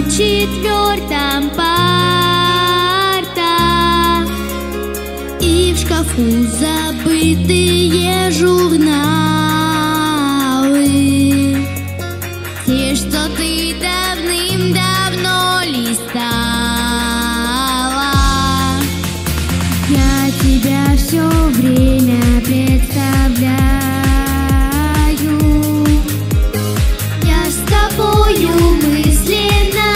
4-м парта, и в шкафу забытые журналы, те, что ты давным-давно листала. Я тебя все время представляю, я с тобою мысленно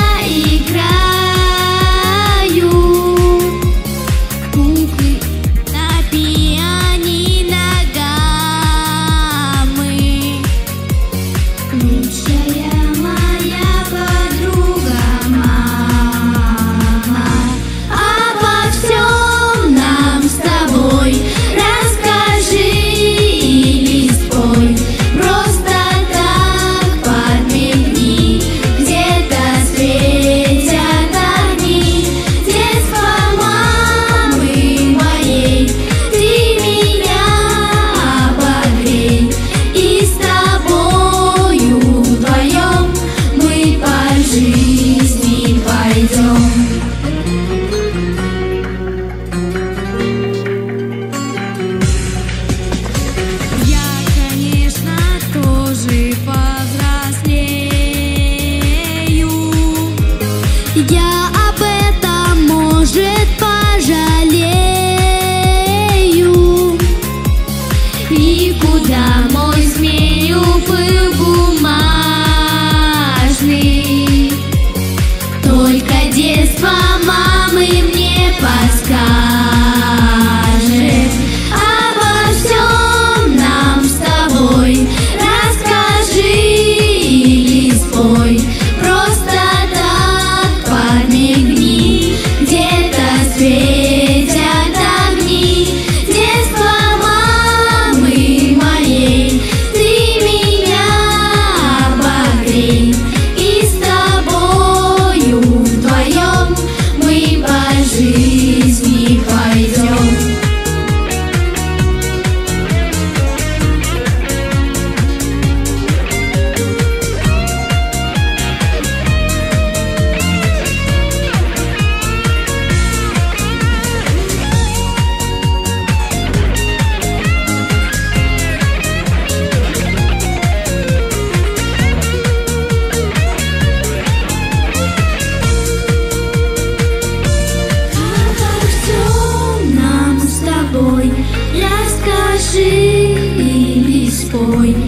играю в куклы на пианино гаммы. Лучшая моя подруга мама. Обо всем нам с тобой расскажи или спой. Просто так подмигни, где-то светят огни. Детство мамы моей, ты меня обогрей, и с тобою вдвоем мы по жизни пойдем. Я, конечно, тоже повзрослею. Я об этом, может, пожалею. И куда мой змею пыл бумажный? Только детство мамы мне подскажет. Обо всем нам с тобой расскажи или спой. Просто так подмигни, где-то светят огни. Детство мамы моей, ты меня обогрей, и с тобою вдвоем мы по жизни пойдем. Обо всем нам с тобой расскажи или спой.